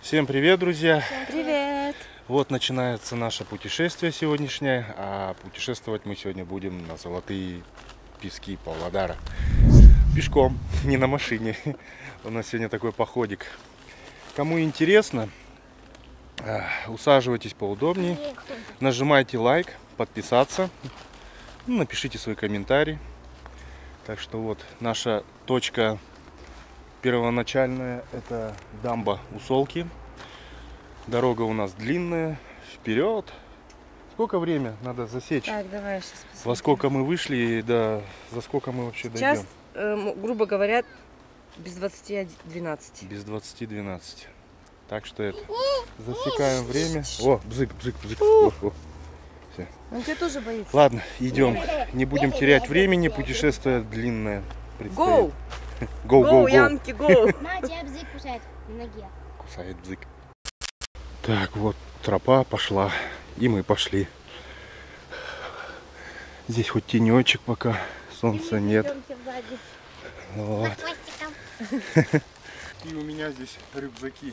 Всем привет, друзья! Привет! Вот начинается наше путешествие сегодняшнее, а путешествовать мы сегодня будем на золотые пески Павлодара. Пешком, не на машине. У нас сегодня такой походик. Кому интересно, усаживайтесь поудобнее, нажимайте лайк, подписаться, напишите свой комментарий. Так что вот наша точка первоначальная, это дамба Усолки. Дорога у нас длинная, вперед. Сколько время надо засечь? Так, давай сейчас посмотрим. Во сколько мы вышли и за сколько мы вообще Сейчас, дойдем? грубо говоря, без 20:12. Без 20:12. Так что это, засекаем время. О, бзык. О. Все. Он тебя тоже боится. Ладно, идем. Не будем терять времени, путешествие длинное предстоит. Гоу! Гоу, Янки, гоу! На, тебя бзык кусает на ноге. Кусает бзык. Так, вот тропа пошла, и мы пошли. Здесь хоть тенечек пока, солнца нет. Вот. И у меня здесь рюкзаки.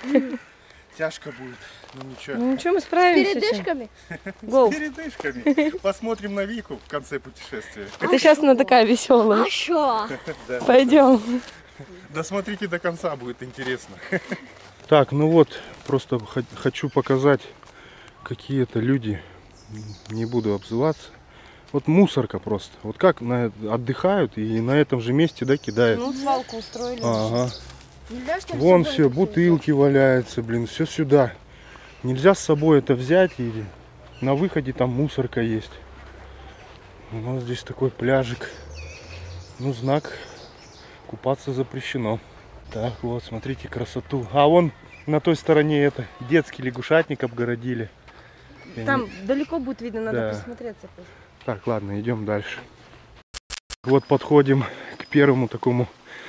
Тяжко будет, но ничего. Ну ничего, мы справимся. С передышками? Гоу! С передышками. Посмотрим на Вику в конце путешествия. Это сейчас она такая веселая. А шо? Да. Пойдем. Досмотрите до конца, будет интересно. Так, ну вот, просто хочу показать, какие это люди. Не буду обзываться. Вот мусорка просто. Вот как отдыхают и на этом же месте, да, кидают. Ну, свалку устроили. Ага. Нельзя, что ли, Вон с собой все, это всё бутылки валяются, блин, все сюда. Нельзя с собой это взять, или на выходе там мусорка есть. У нас здесь такой пляжик. Ну, знак, купаться запрещено. Так, вот, смотрите красоту. А вон на той стороне это детский лягушатник обгородили. Там далеко будет видно, надо Да. присмотреться просто. Так, ладно, идем дальше. Вот подходим к первому такому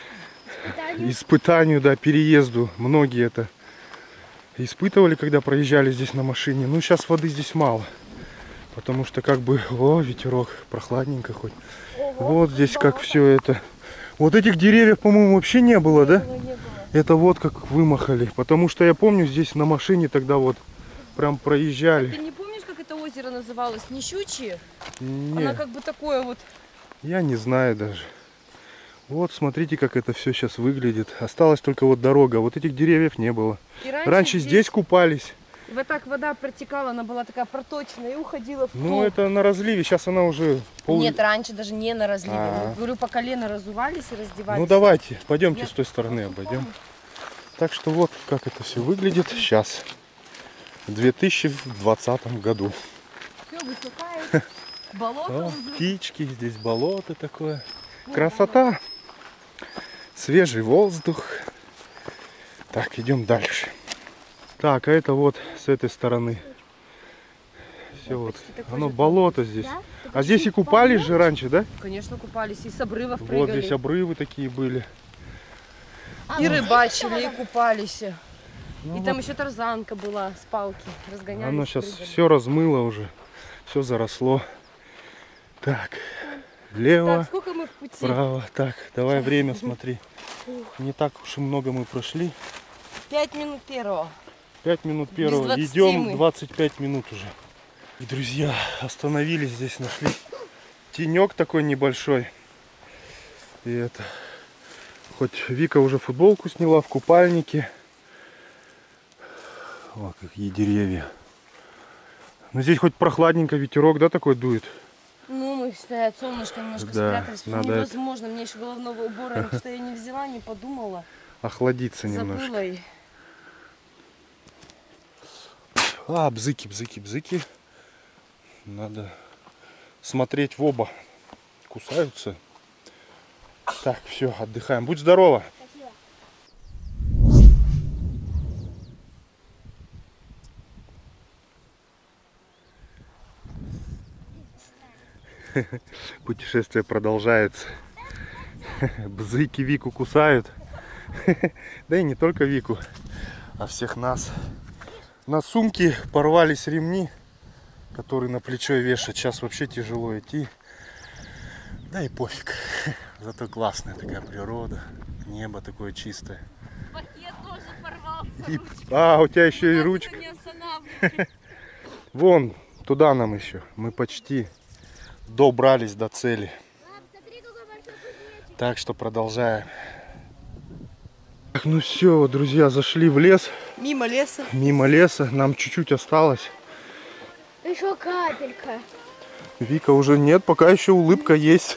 испытанию, да, переезду. Многие это испытывали, когда проезжали здесь на машине. Ну, сейчас воды здесь мало. Потому что как бы, о, ветерок, прохладненько хоть. Вот здесь как все это. Вот этих деревьев, по-моему, вообще не было, да? Это вот как вымахали. Потому что я помню, здесь на машине тогда вот прям проезжали. Ты не помнишь, как это озеро называлось? Не Щучье? Не, Она как бы такое вот. я не знаю даже. Вот, смотрите, как это все сейчас выглядит. Осталась только вот дорога. Вот этих деревьев не было. И Раньше здесь купались. вот так вода протекала, она была такая проточная и уходила в Ну, ту. это на разливе. Сейчас она уже Нет, раньше даже не на разливе. А. Мы, говорю, по колено разувались и раздевались. Ну, давайте, пойдемте Нет. с той стороны обойдем. Так что вот, как это все выглядит сейчас. В 2020 году. Все высыхает. Болото О, уже. птички, здесь болото такое. Красота. Свежий воздух. Так, идем дальше. Так, а это вот с этой стороны. Все вот. почти такой Оно же болото здесь. Да? А здесь и купались же раньше, да? Конечно, купались. И с обрывов Вот прыгали. здесь обрывы такие были. И рыбачили, и купались. Ну И там еще тарзанка была с палки. Разгонялись. Оно сейчас прыгали. все размыло уже. Все заросло. Так, влево, Так, сколько мы в пути? вправо. Так, давай время смотри. Не так уж и много мы прошли. 5 минут первого. 5 минут первого. 20 Идем мы. 25 минут уже. И, друзья, остановились здесь, нашли тенек такой небольшой. И это, хоть Вика уже футболку сняла в купальнике. О, какие деревья. Но здесь хоть прохладненько, ветерок, да, такой дует. Ну, мы, считай, от солнышка немножко Да, спрятались. надо Невозможно. Мне еще головного убора, что я не взяла, не подумала. Охладиться немножко. Забыла. И... А, бзыки. Надо смотреть в оба. Кусаются. Так, все, отдыхаем. Будь здорова. Спасибо. Путешествие продолжается. Бзыки Вику кусают. Да и не только Вику, а всех нас. На сумке порвались ремни, которые на плечо вешать. Сейчас вообще тяжело идти. Да и пофиг. Зато классная такая природа. Небо такое чистое. Пакет тоже порвался. А, у тебя еще и ручка. Не останавливай. Вон, туда нам еще. Мы почти добрались до цели. Так что продолжаем. Так, ну все, друзья, зашли в лес. Мимо леса. Мимо леса. Нам чуть-чуть осталось. Еще капелька. Вика уже нет, пока еще улыбка есть.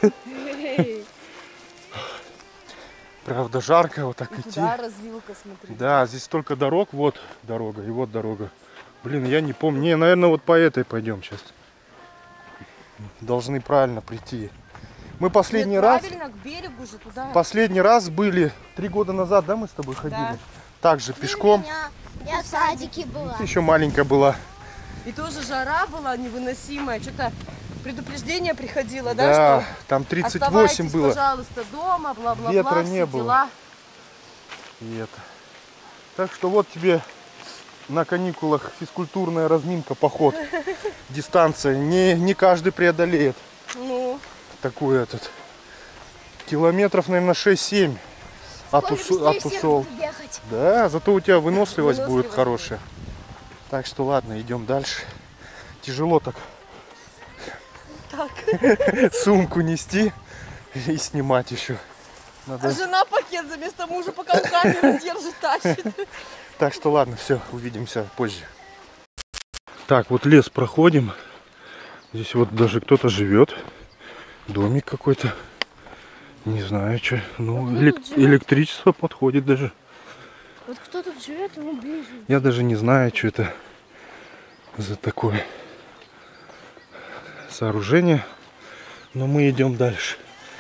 Правда, жарко вот так идти. Туда развилка, смотри. Да, здесь столько дорог. Вот дорога и вот дорога. Блин, я не помню. Не, наверное, вот по этой пойдем сейчас. Должны правильно прийти. Мы последний раз... Правильно, к берегу же туда. Последний раз были 3 года назад, да, мы с тобой ходили? Да. Также пешком. Я в садике была. Еще маленькая была. И тоже жара была невыносимая. Что-то предупреждение приходило, Да, да, что там 38 оставайтесь, было. пожалуйста, дома, бла-бла-бла. Ветра все не было. дела. И это. Так что вот тебе на каникулах физкультурная разминка, поход. Дистанция. Не каждый преодолеет Ну, такой этот. Километров, наверное, 6-7 от усол. Да, зато у тебя выносливость будет Выносливость хорошая. Так что ладно, идем дальше. Тяжело так. Сумку нести и снимать еще. Надо... а жена пакет за место мужа, пока он камеру держит, тащит. Так что ладно, все, увидимся позже. Так, вот лес проходим. Здесь вот даже кто-то живет. Домик какой-то. Не знаю, что. Ну, электричество подходит даже. Вот кто тут живет, ему ближе. Я даже не знаю, что это за такое сооружение. Но мы идем дальше.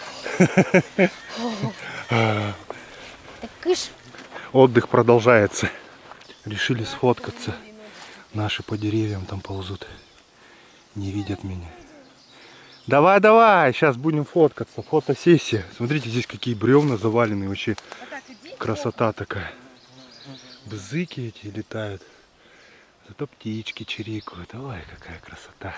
Так кыш. Отдых продолжается. Решили сфоткаться. Наши по деревьям там ползут. Не видят меня. Давай, давай, сейчас будем фоткаться. Фотосессия. Смотрите, здесь какие бревна завалены. Вообще красота такая. Бзыки эти летают. Зато птички чирикают. Ой, какая красота.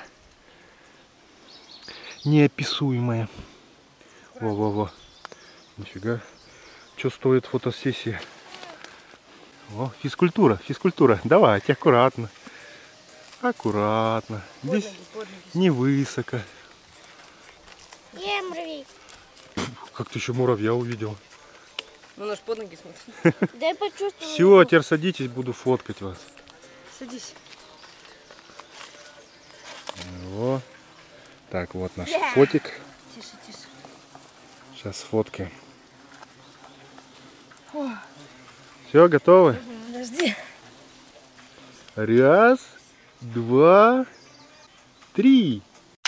Неописуемая. Во-во-во. Нифига. Что стоит фотосессия? О, физкультура, физкультура. Давайте, аккуратно. Аккуратно. Здесь не высоко. Муравей. Как ты еще муравья увидел? Ну, наш под ноги смотри. Да я почувствовала. Все, теперь садитесь, буду фоткать вас. Садись. Во. Так, вот наш фотик. Тише, тише. Сейчас фоткаем. Все, готовы? Подожди. Раз, два, три.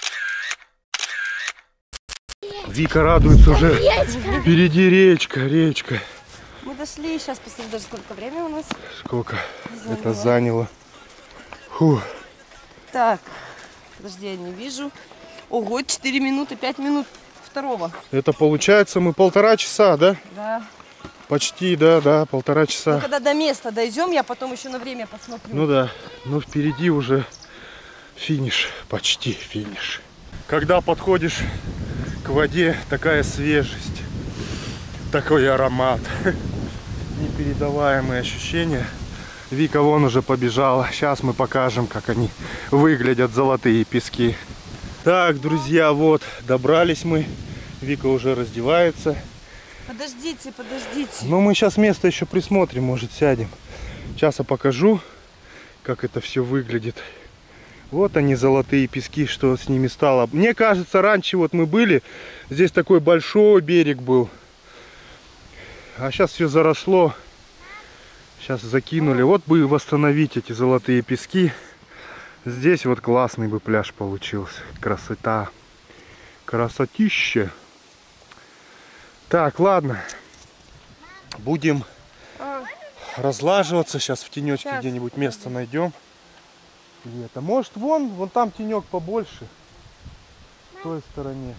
Вика радуется уже. Впереди речка, речка. Мы дошли, сейчас посмотрим даже сколько времени у нас. Сколько это заняло. Фу. Так, подожди, я не вижу. Ого, 4 минуты, 5 минут второго. Это получается мы 1,5 часа, да? Да. Почти, да, 1,5 Ну, часа. когда до места дойдем, я потом еще на время посмотрю. Ну да, но впереди уже финиш, почти финиш. Когда подходишь к воде, такая свежесть, такой аромат, непередаваемые ощущения. Вика вон уже побежала. Сейчас мы покажем, как они выглядят, золотые пески. Так, друзья, вот, добрались мы. Вика уже раздевается. Подождите, подождите. Но мы сейчас место еще присмотрим, может сядем. Сейчас я покажу, как это все выглядит. Вот они, золотые пески, что с ними стало. Мне кажется, раньше вот мы были, здесь такой большой берег был. А сейчас все заросло. Сейчас закинули. Вот бы восстановить эти золотые пески. Здесь вот классный бы пляж получился. Красота. Красотища. Так, ладно. Будем разлаживаться. Сейчас в тенечке где-нибудь место найдем. И это. Может, вон там тенек побольше. В той стороне.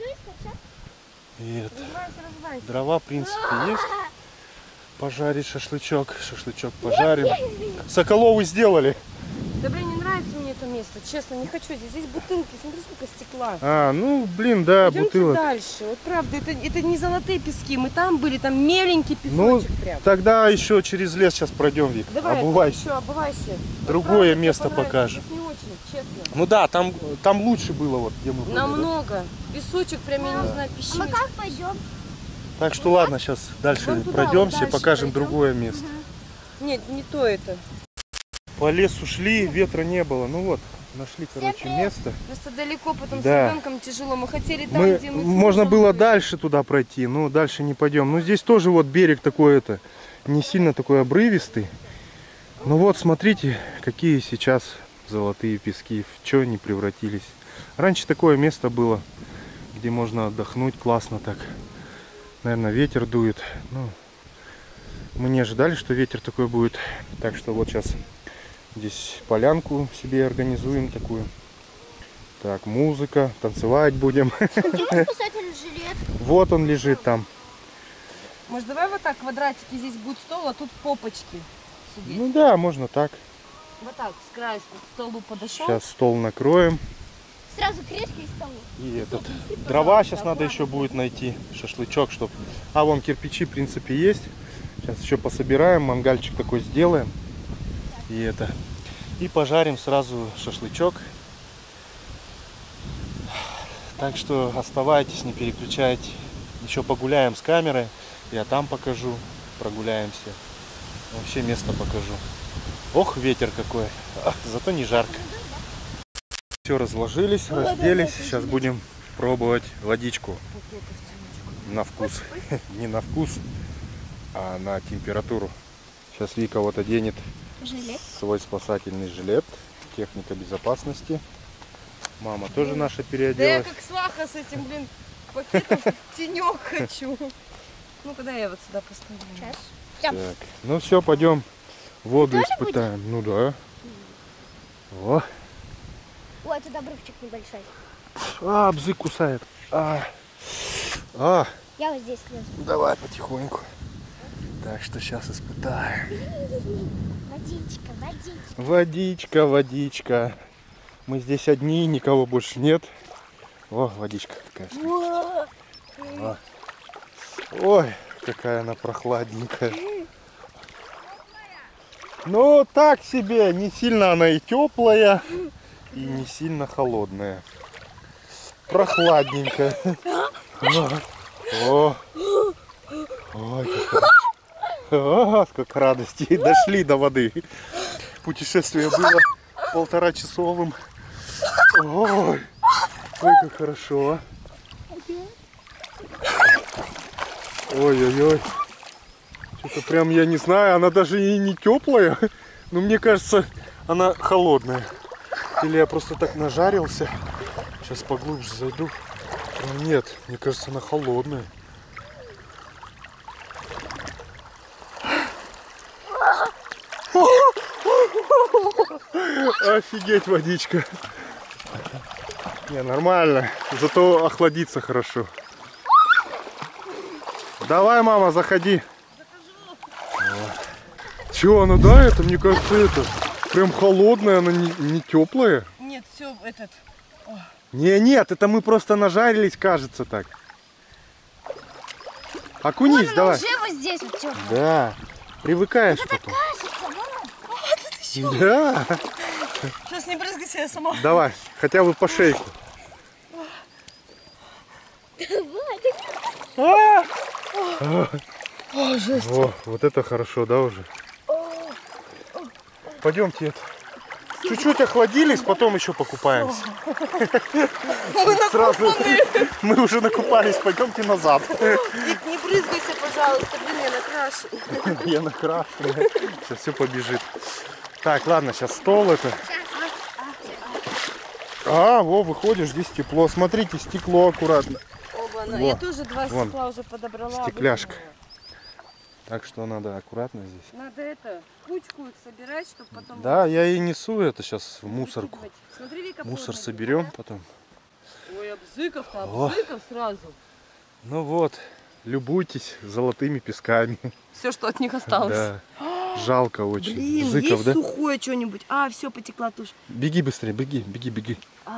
И это. Дрова, в принципе, есть. Пожарить шашлычок. Шашлычок пожарим. Соколовы сделали. Да блин, не нравится мне это место, честно, не хочу. Здесь бутылки, смотри, сколько стекла. А, ну, блин, да, Пойдемте бутылок. дальше. Вот правда, это не золотые пески. Мы там были, там меленький Ну, песочек прям. тогда еще через лес сейчас пройдем, Вик. Давай, Обувайся. еще обувайся. Другое Вот, правда, место тебе понравится. покажем. Здесь не очень, честно. Ну да, там лучше было, вот где мы были. Да? Намного. Песочек прям, я не знаю, А мы песчиночка. как пойдем? Так что ладно, сейчас дальше Вон туда, пройдемся, вот дальше покажем пойдем. другое место. Нет, не то это. По лесу шли, ветра не было. Ну вот, нашли, короче, привет. место. Просто далеко, потом Да. с ребенком тяжело. Мы хотели там, где мы... с Можно мужем было были. дальше туда пройти, но дальше не пойдем. Ну здесь тоже вот берег такой не сильно такой обрывистый. Ну вот, смотрите, какие сейчас золотые пески, в что они превратились. Раньше такое место было, где можно отдохнуть, классно так. Наверное, ветер дует. Ну, мы не ожидали, что ветер такой будет. Так что вот сейчас здесь полянку себе организуем такую. Так, музыка, танцевать будем. Где спасательный жилет? Вот он лежит там. Может, давай вот так квадратики, здесь будет стол, а тут попочки сидеть. Ну да, можно так. Вот так, с краю к столу подошел. Сейчас стол накроем. Сразу кресло и стол. И этот дрова сейчас надо еще будет найти. Шашлычок, чтобы... А вон кирпичи, в принципе, есть. Сейчас еще пособираем, мангальчик такой сделаем. И пожарим сразу шашлычок. Так что оставайтесь, не переключайте. Еще погуляем с камерой. Я там покажу. Прогуляемся. Вообще место покажу. Ох, ветер какой. Ах, зато не жарко. Все, разложились, разделись. Сейчас будем пробовать водичку. На вкус. Не на вкус, а на температуру. Сейчас Вика вот оденет Жилет. свой спасательный жилет. Техника безопасности. Мама тоже наша Да я переоделась. как сваха с этим, блин, пакетом в тенек хочу. Ну, когда я вот сюда поставлю? Сейчас. Так, ну все, пойдем воду Тоже испытаем. Ну да. О. Ой, тут обрывчик небольшой. А, бзык кусает. А. Я вот здесь слезу. Давай потихоньку. Так что сейчас испытаем. Водичка, водичка. Водичка, водичка. Мы здесь одни, никого больше нет. О, водичка такая. О. Ой, какая она прохладненькая. Ну, так себе. Не сильно она и теплая, и не сильно холодная. Прохладненькая. О. Ой, как хорошо. О, сколько радости. Дошли до воды. Путешествие было 1,5-часовым. Ой, ой, как хорошо. Ой-ой-ой. Что-то прям, я не знаю, она даже и не теплая. Но мне кажется, она холодная. Или я просто так нажарился. Сейчас поглубже зайду. Но нет, мне кажется, она холодная. Офигеть, водичка. Не, нормально. Зато охладиться хорошо. Давай, мама, заходи. Чего, она, да, это, мне кажется, это прям холодная, она не теплая. Нет, все, этот... Нет, это мы просто нажарились, кажется так. Окунись, Вон давай. она уже вот здесь вот теплая. Да, привыкаешь Это потом. кажется, вон она. Да, Сейчас не брызгайся, я сама. давай, хотя бы по шейку. О, жесть. О, вот это хорошо, да, уже? Пойдемте это. Чуть-чуть охладились, потом еще покупаемся. Сразу мы уже накупались, пойдемте назад. Вик, не брызгайся, пожалуйста, блин, я накрашена. Я накрашенная. Сейчас все побежит. Так, ладно, сейчас стол это. А, во, выходишь, здесь тепло. Смотрите, стекло аккуратно. Оба-на. Во. Я тоже два Вон. стекла уже подобрала. Стекляшка. выкинула. Так что надо аккуратно здесь. Надо это, кучку их собирать, чтобы потом... Да, я и несу это сейчас в мусорку. выкидывать. Смотри, Вика, Мусор поздно, соберем да? потом. Ой, обзыков-то, О. обзыков сразу. Ну вот, любуйтесь золотыми песками. Все, что от них осталось. Да. Жалко очень. Блин, Зыков, есть да? сухое что-нибудь? А, все, потекла тушь. Беги быстрее, беги. Беги.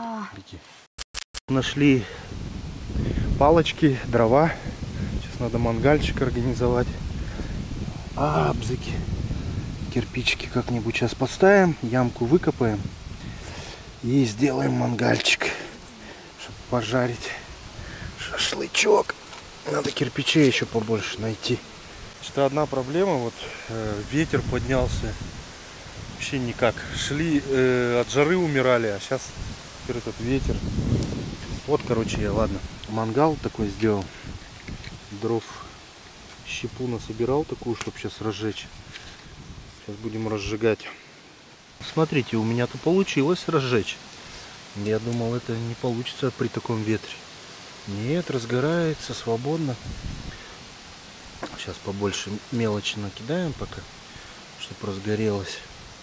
Нашли палочки, дрова. Сейчас надо мангальчик организовать. Бзыки. Кирпичики как-нибудь сейчас поставим, ямку выкопаем и сделаем мангальчик, чтобы пожарить шашлычок. Надо кирпичей еще побольше найти. Что одна проблема, вот ветер поднялся. Вообще никак. Шли, от жары умирали, а сейчас теперь этот ветер. Вот, короче, я, ладно, мангал такой сделал. Дров, щепу насобирал такую, чтобы сейчас разжечь. Сейчас будем разжигать. Смотрите, у меня-то получилось разжечь. Я думал, это не получится при таком ветре. Нет, разгорается свободно. Сейчас побольше мелочи накидаем пока, чтобы разгорелось.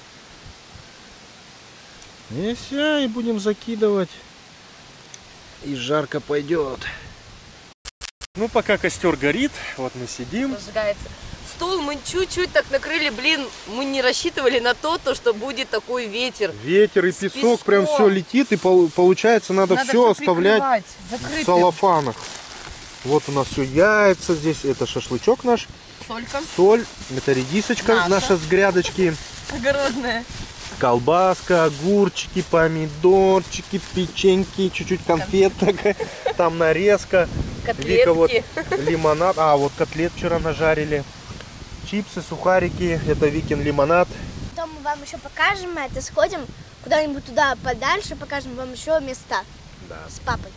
И все, и будем закидывать. И жарко пойдет. Ну, пока костер горит, вот мы сидим. Разжигается. Стол мы чуть-чуть так накрыли, блин, мы не рассчитывали на то, что будет такой ветер. Ветер и песок, прям все летит, и получается надо все оставлять в целлофанах. Вот у нас все яйца здесь, это шашлычок наш. Солька. Соль, это редисочка наша с грядочки. Огородная. Колбаска, огурчики, помидорчики, печеньки, чуть-чуть конфеток, там нарезка. Котлетки. Вика вот лимонад, вот котлет вчера нажарили. Чипсы, сухарики, это Викин лимонад. Потом мы вам еще покажем это, сходим куда-нибудь туда подальше, покажем вам еще места с папой.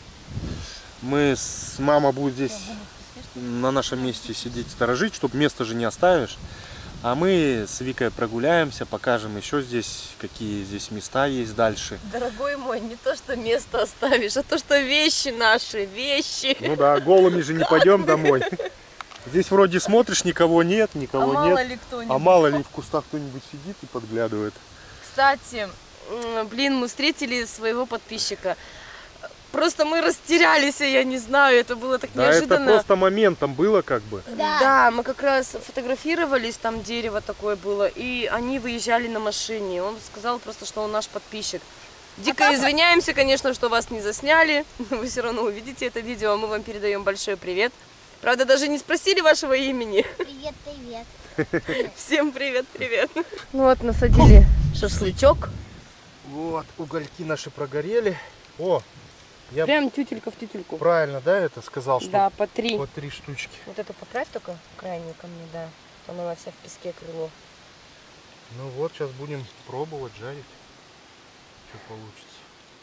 Мама будет здесь на нашем месте сидеть, сторожить, чтобы место же не оставишь. А мы с Викой прогуляемся, покажем еще здесь, какие здесь места есть дальше. Дорогой мой, не то, что место оставишь, а то, что вещи наши, вещи. Ну да, голыми же не пойдем домой. Здесь вроде смотришь, никого нет. Мало ли кто-нибудь. А мало ли в кустах кто-нибудь сидит и подглядывает. Кстати, блин, мы встретили своего подписчика. Просто мы растерялись, я не знаю, это было так неожиданно. Это просто моментом было как бы. Да, мы как раз фотографировались, там дерево такое было, и они выезжали на машине. Он сказал просто, что он наш подписчик. Дико извиняемся, конечно, что вас не засняли, но вы все равно увидите это видео, а мы вам передаем большой привет. Правда, даже не спросили вашего имени. Привет, привет. Всем привет, привет. Ну вот, насадили шашлычок. Вот, угольки наши прогорели. Я Прям тютелька в тютельку. правильно, да, это сказал, что Да, по 3. по 3 штучки. Вот это поправь только крайнюю ко мне, да. Там она вся в песке крыло. Ну вот, сейчас будем пробовать жарить. Что получится.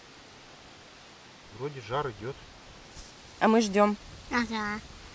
Вроде жар идет. А мы ждем. Ага.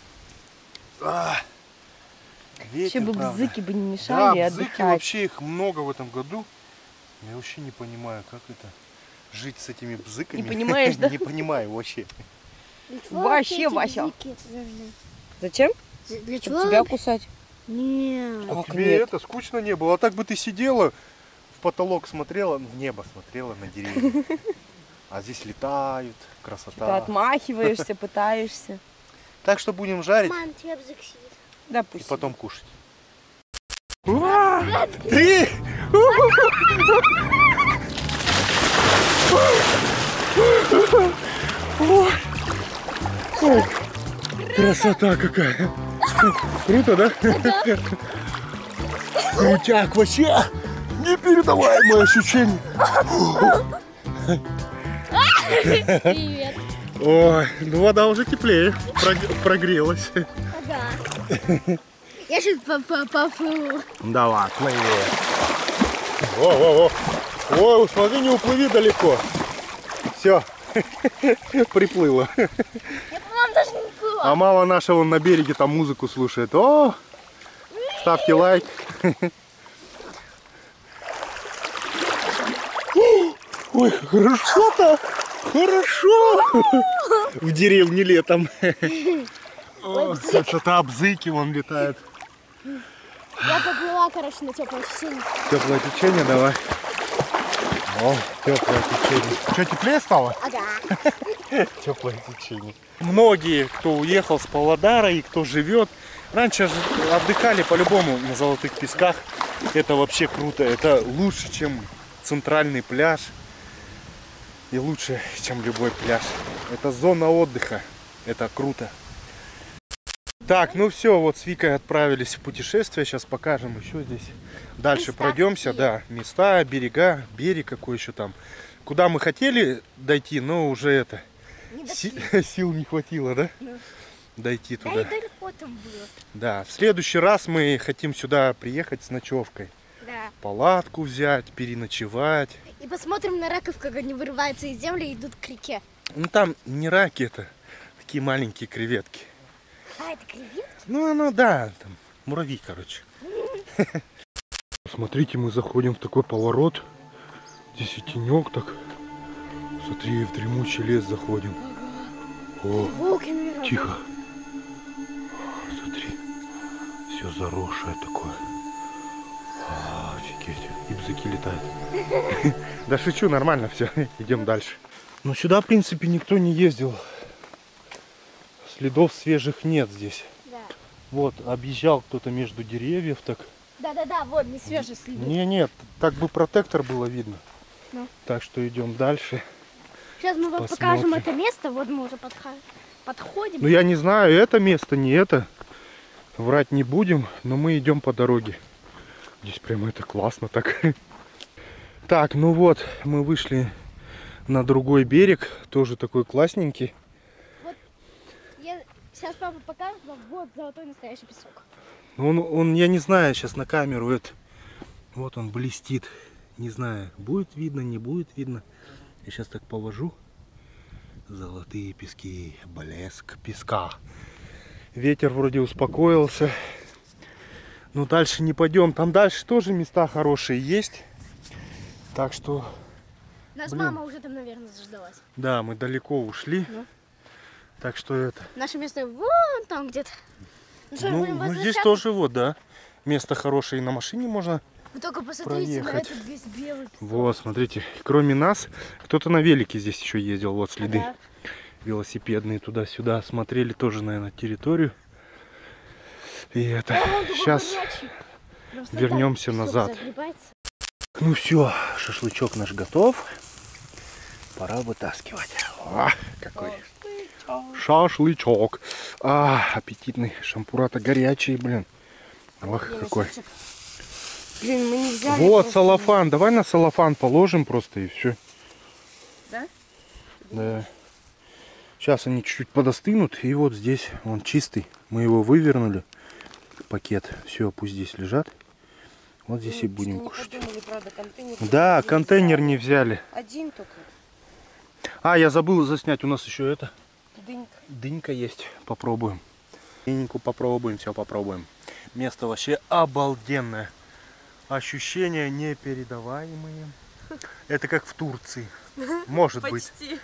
Вообще бы правда. бзыки бы не мешали Да, бзыки отдыхать. вообще их много в этом году. Я вообще не понимаю, как это жить с этими бзыками. Не понимаешь, да? Не понимаю вообще. Вообще, Вася. Зачем? Для Чтобы чего? тебя кусать. Нет. Как Тебе нет? это скучно не было. А так бы ты сидела, в потолок смотрела, в небо смотрела, на деревья. А здесь летают, Ты красота. отмахиваешься, пытаешься. Так что будем жарить Мам, тебя бзык сидит. и Допустим. потом кушать. 3! Красота какая! Круто, да? Крутяк вообще! Непередаваемое ощущение! Привет. Ой, ну вода уже теплее, прогрелась. Ага. Я сейчас поплыву. Давай, плыви. Во-во-во. Ой, смотри, не уплыви далеко. Все, приплыла. Я, по-моему, даже не плыла. А мама наша вон на береге там музыку слушает. О, ставьте лайк. Ой, хорошо-то. Хорошо. В деревне летом. Красота, бзыки вон летают. Я поплыла, короче, на теплое течение. Теплое течение давай. О, теплое течение. Что, теплее стало? Ага. Теплое течение. Многие, кто уехал с Павлодара и кто живет, раньше отдыхали по-любому на Золотых Песках. Это вообще круто. Это лучше, чем центральный пляж. И лучше, чем любой пляж. Это зона отдыха. Это круто. Так, ну все, вот с Викой отправились в путешествие. Сейчас покажем еще здесь. Дальше Места пройдемся, какие? да. Места, берега, берег какой еще там. Куда мы хотели дойти, но уже это Не дошли. сил не хватило, да? Ну. Дойти Да туда. и далеко там было. Да, в следующий раз мы хотим сюда приехать с ночевкой. Да. Палатку взять, переночевать. И посмотрим на раков, как они вырываются из земли и идут к реке. Ну там не раки это, такие маленькие креветки. А, это креветки? Ну оно, да, там муравьи, короче. Смотрите, мы заходим в такой поворот. Здесь и тенек так. Смотри, в дремучий лес заходим. О, Волки, наверное. тихо. Смотри, все заросшее такое. Офигеть, и бзыки летают. Да шучу, нормально все, идем дальше. Ну сюда, в принципе, никто не ездил. Следов свежих нет здесь. Да. Вот, объезжал кто-то между деревьев, так. Да, вот, не свежие следы. Нет, так бы протектор было видно. Ну. Так что идем дальше. Сейчас мы вам Посмотрим. покажем это место. Вот мы уже подходим. Ну я не знаю, это место, не это. Врать не будем, но мы идем по дороге. Здесь прямо это классно так. Так, ну вот, мы вышли на другой берег. Тоже такой классненький. Сейчас папа покажет вам. Вот золотой настоящий песок. Он, я не знаю, сейчас на камеру это. Вот он блестит. Не знаю, будет видно, не будет видно. Я сейчас так повожу. Золотые пески, блеск песка. Ветер вроде успокоился. Но дальше не пойдем. Там дальше тоже места хорошие есть. Так что, Нас Блин. мама уже там, наверное, заждалась. да, мы далеко ушли. Ну. Так что это. Наше место вон там где-то. Ну что, Ну, будем ну здесь возвращаться? тоже вот, да. Место хорошее, и на машине можно. Вы только посмотрите проехать. на этот весь белый песок. Вот, смотрите, кроме нас, кто-то на велике здесь еще ездил. Вот следы Ага. велосипедные туда-сюда. Смотрели тоже, наверное, территорию. И это, О, он такой сейчас горячий. Просто вернемся так песок назад. загребается. Ну все, шашлычок наш готов. Пора вытаскивать. А, какой шашлычок. Аппетитный. Шампура-то горячий, блин. Ох, какой. Блин, мы не взяли. Вот просто. салофан. Давай на салофан положим просто и все. Да? Да. Сейчас они чуть-чуть подостынут. И вот здесь он чистый. Мы его вывернули. Пакет. Все, пусть здесь лежат. Вот здесь и будем не кушать. подумали, правда, контейнер. Да, не контейнер взяли. не взяли. Один только. Я забыл заснять. У нас еще это. Дынька. Дынька есть. Попробуем. Дыньку попробуем. Все попробуем. Место вообще обалденное. Ощущения непередаваемые. Это как в Турции. Может быть. Почти.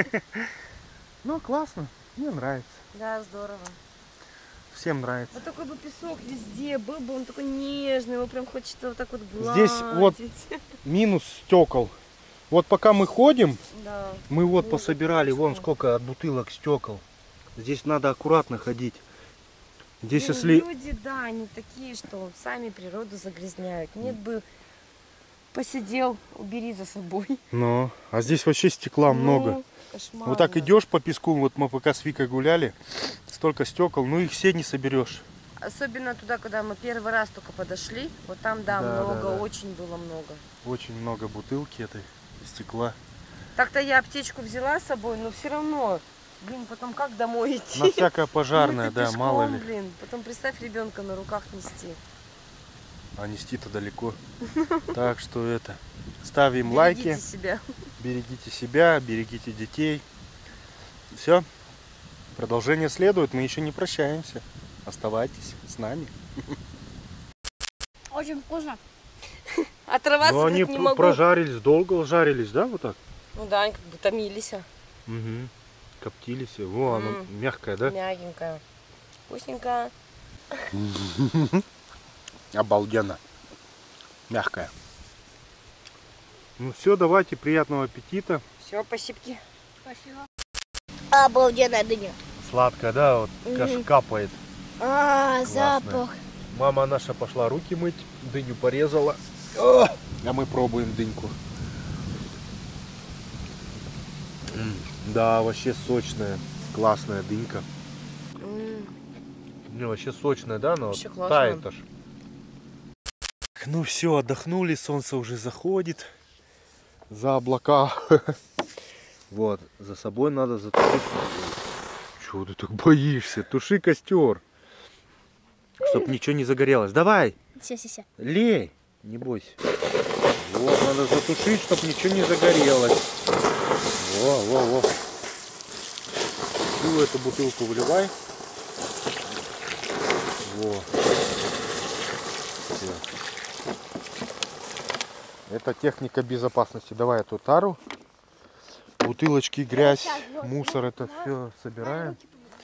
Ну, классно. Мне нравится. Да, здорово. Всем нравится. Вот такой бы песок везде был бы, он такой нежный, его прям хочется вот так вот гладить. Здесь вот минус стекол. Вот пока мы ходим, Да. мы вот Вот пособирали вон точно. сколько от бутылок стекол. Здесь надо аккуратно ходить. Здесь Блин, если... люди, да, они такие, что сами природу загрязняют. Нет бы посидел, убери за собой. Ну, а здесь вообще стекла много. Ну, кошмарно. Вот так идешь по песку, вот мы пока с Викой гуляли, столько стекол, ну их все не соберешь. Особенно туда, когда мы первый раз только подошли. Вот там, да, Да, много, да, да. очень было много. Очень много бутылки этой, стекла. Так-то я аптечку взяла с собой, но все равно, блин, потом как домой идти? На всякое пожарное, Мы-то да, пешком, мало ли. Блин, потом представь ребенка на руках нести. А нести-то далеко. Так что это, ставим Берегите лайки, себя. берегите себя, берегите детей. Все, продолжение следует, мы еще не прощаемся. Оставайтесь с нами. Очень вкусно. Отрываться Но они не могу. прожарились, долго жарились, да, вот так? Ну да, они как бы томились. Угу. Коптились. Во, оно мягкое, да? Мягенькая. Вкусненькая. Обалденно. Мягкая. Ну все, давайте, приятного аппетита. Все, посипки. Спасибо. Обалденная дыня. Сладкая, да, вот Мгм. капает. Запах. Мама наша пошла руки мыть, дыню порезала. А мы пробуем дыньку. Да, вообще сочная, классная дынька. Не, вообще сочная, да? Но Вообще классно. тает аж. Ну все, отдохнули, солнце уже заходит. За облака. Вот, за собой надо затушить. Чего ты так боишься? Туши костер. Чтоб ничего не загорелось. Давай, Все. лей, не бойся. Вот, надо затушить, чтоб ничего не загорелось. Во. Всю эту бутылку выливай. Во. Всё. Это техника безопасности. Давай эту тару. Бутылочки, грязь, мусор, это все собираем.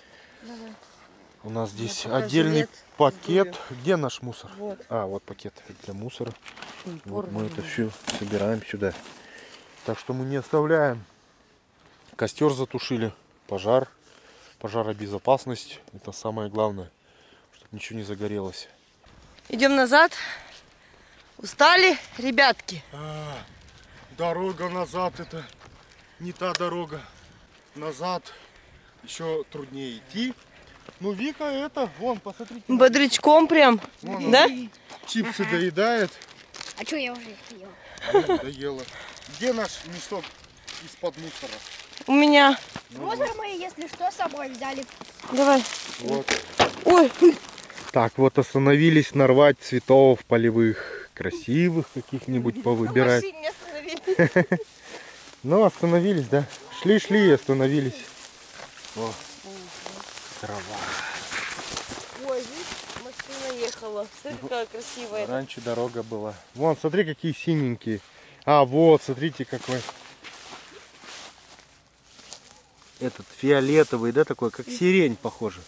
У нас здесь покажи, отдельный нет, пакет. Где наш мусор? Вот. А, вот пакет для мусора. Вот мы это все собираем сюда. Так что мы не оставляем. Костер затушили, пожар, пожаробезопасность. Это самое главное, чтобы ничего не загорелось. Идем назад. Устали, ребятки? Дорога назад это не та дорога. Назад еще труднее идти. Ну Вика это, вон, посмотрите. Бодрячком прям, Вон да? она чипсы доедает. А что я уже их ела? Доела. Где наш мешок из-под мусора? У меня. Мусор мы, если что, с собой взяли. Давай. Вот. Ой, Так, вот остановились нарвать цветов полевых, красивых каких-нибудь повыбирать. машине остановились. Ну, остановились, да? Шли и остановились. О, трава. Ой, видишь, машина ехала. Смотри, какая красивая. Раньше дорога была. Вон, смотри, какие синенькие. А, вот, смотрите, какой. Этот фиолетовый, да, такой, как сирень, похоже.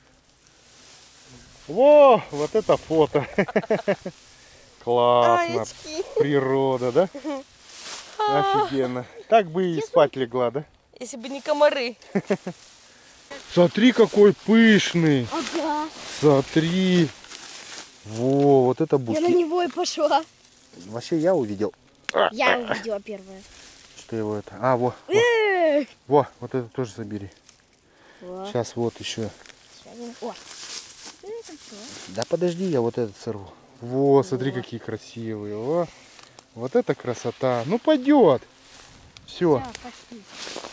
Во, вот это фото. Классно. Аечки. Природа, да? Офигенно. Так бы и спать легла, да? Если бы не комары. Смотри, какой пышный. Ага. Смотри. Во, вот это Я на буки. него и пошла. Вообще я увидел, Я увидела первое. что его это. А, во. Во, вот это тоже забери. Сейчас вот еще. О, Да подожди, я вот этот сорву. Во, смотри, какие красивые. Во. Вот это красота. Ну пойдет. Все. почти.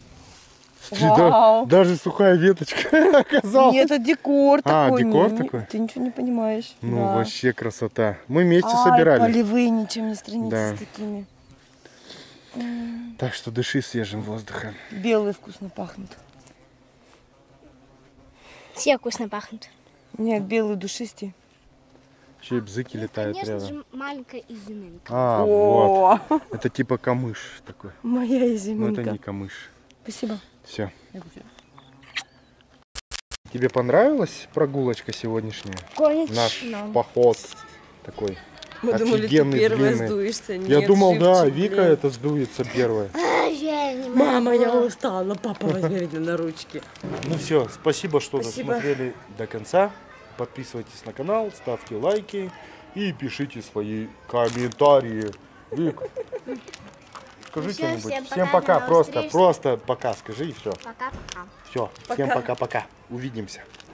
Вау. Даже сухая веточка оказалась. Нет, это декор А, такой. декор не- такой? Ты ничего не понимаешь. Ну Да. вообще красота. Мы вместе Ай, собирали. полевые, ничем не страницы Да. с такими. Так что дыши свежим воздухом. Белые вкусно пахнут. Все вкусно пахнут. Нет, белые душистые. Еще и бзыки летают Конечно рядом. же, маленькая изюминка. А, вот. О, Это типа камыш такой. моя Но изюминка. это не камыш. Спасибо. Все. Тебе понравилась прогулочка сегодняшняя? Наш поход такой. Мы думали, ты Офигенный, первая длинный. сдуешься. Я Нет, думал, да, живчик, Вика блин. это сдуется первая. Я не Мама, я устала. Папа, возьми меня на ручки. Ну все, спасибо, что Спасибо. досмотрели до конца. Подписывайтесь на канал, ставьте лайки и пишите свои комментарии. Вик, скажи Ну всё, что-нибудь. всем Всем пока, пока, до новых встреч. просто пока скажи и все. Пока-пока. Все, всем пока-пока. Увидимся.